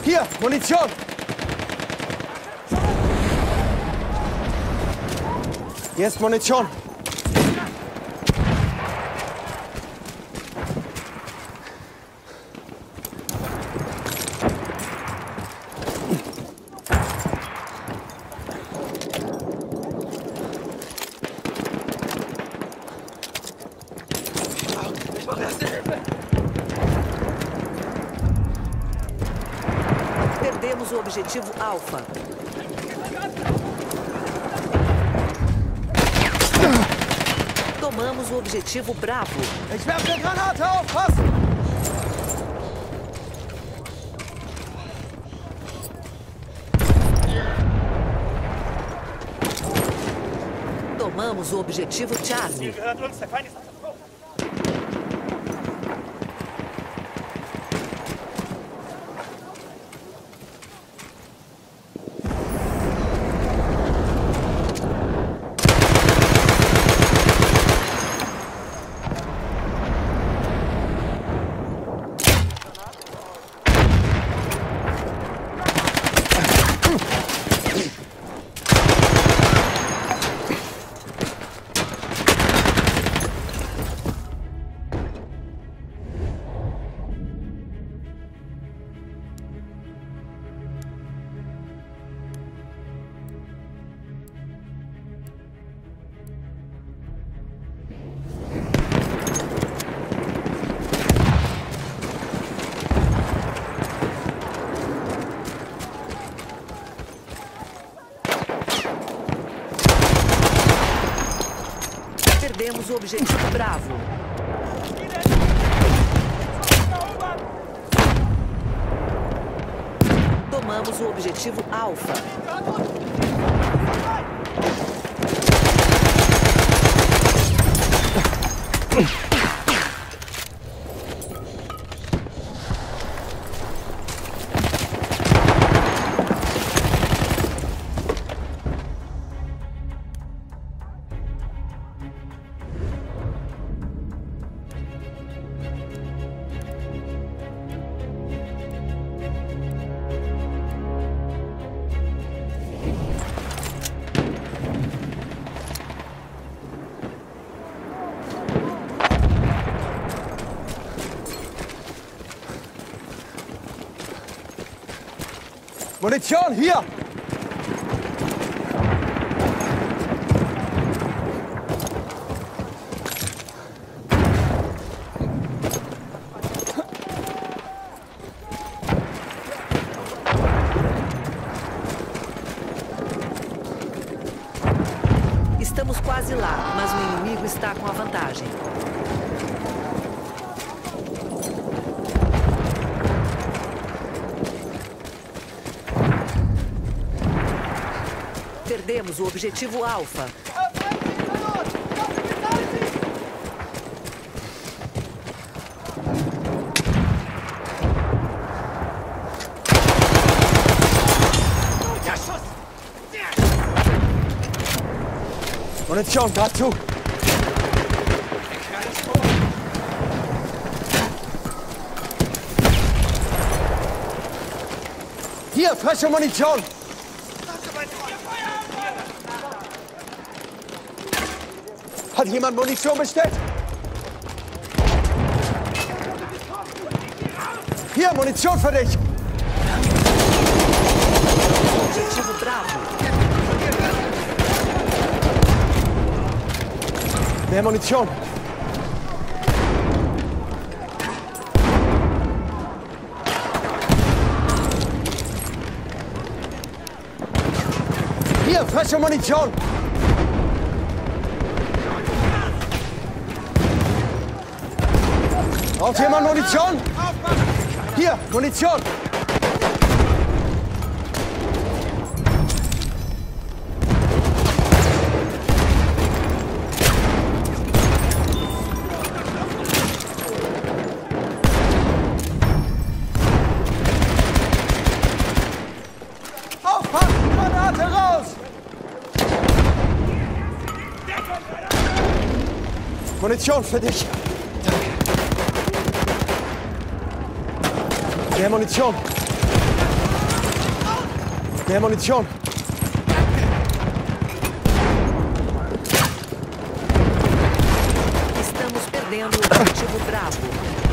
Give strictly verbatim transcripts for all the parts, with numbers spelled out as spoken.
Hier, Munition! Hier ist Munition! Perdemos o objetivo Alfa. Tomamos o objetivo Bravo. Ich werfe eine Granate, aufpassen! Tomamos o objetivo Charlie. Perdemos o objetivo Bravo. Tomamos o objetivo Alfa. Munition, hier! Estamos quase lá, mas o inimigo está com a vantagem. Perdemos o objetivo Alfa. Munition, dazu! Hier, frische Munition! Hat jemand Munition bestellt? Hier, Munition für dich! Objetivo Bravo. Mehr Munition! Hier, frische Munition! Braucht jemand Munition? Hier, Munition! Aufpassen, Granate raus! Munition für dich. Danke. Mehr Munition. Mehr Munition. Estamos perdendo o objetivo Bravo.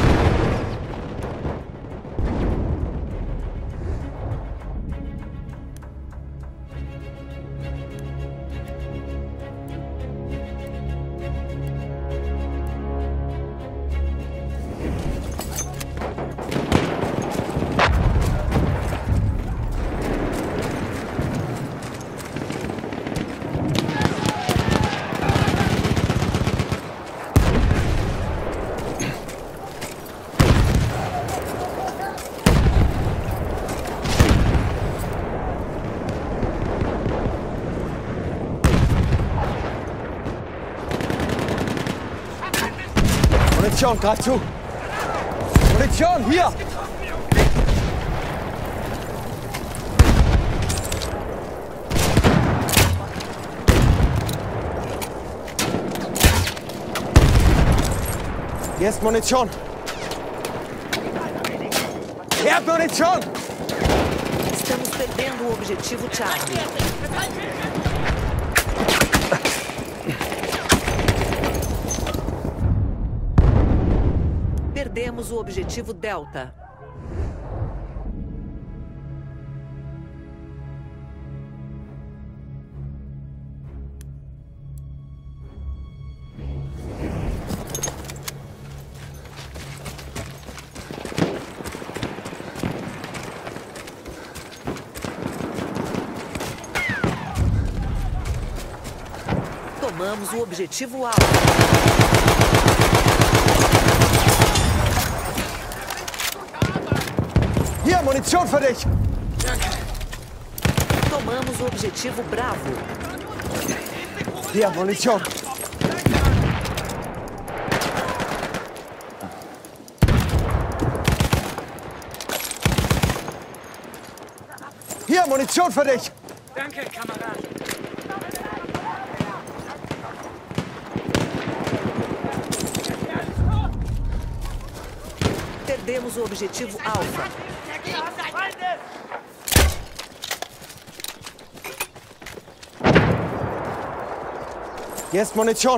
Munition, greif zu! Munition, hier! Hier ist Munition! Hier ist Munition! Estamos perdendo o objetivo Charlie. Perdemos o objetivo Delta. Tomamos o objetivo Alfa. Hier, Munition für dich! Tomamos o objetivo Bravo. Hier, Munition! Hier, Munition für dich! Danke, Kamerad. Perdemos o objetivo Alfa. Hier ist Munition!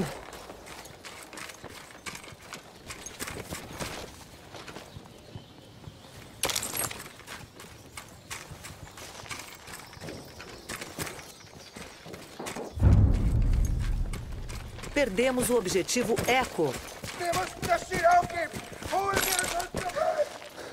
Perdemos o objetivo Echo. Temos que descer aufgeben! Holen wir es uns zurück!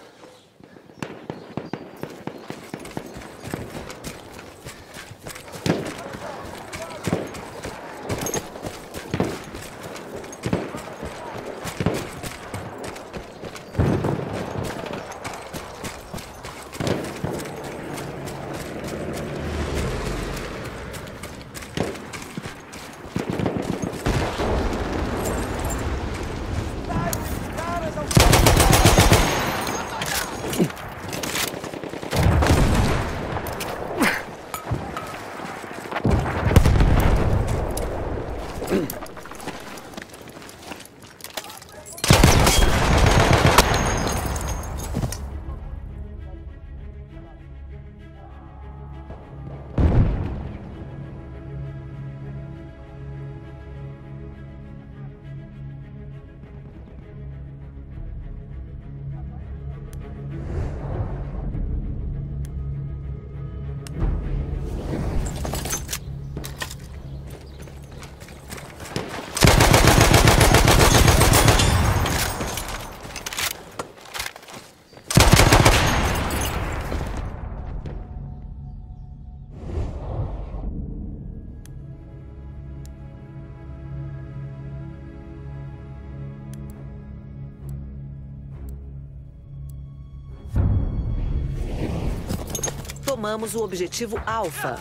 Tomamos o objetivo Alfa.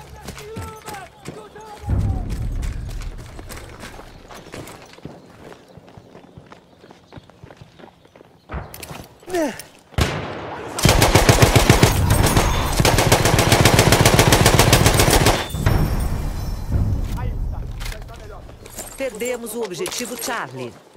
Perdemos o objetivo Charlie.